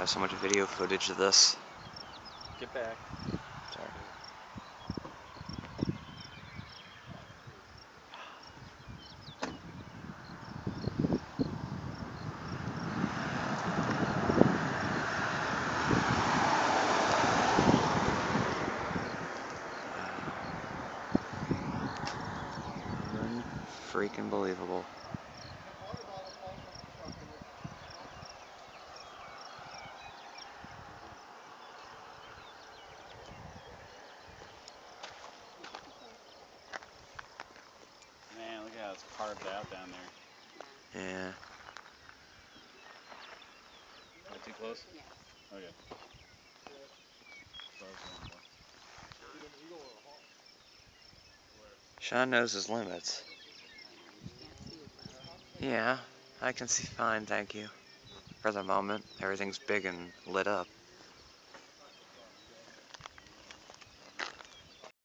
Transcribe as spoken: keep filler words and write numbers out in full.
have so much video footage of this. Get back. Sorry. Freaking believable. Man, look how it's carved out down there. Yeah. Not too close? Okay. Sean knows his limits. Yeah, I can see fine, thank you. For the moment, everything's big and lit up.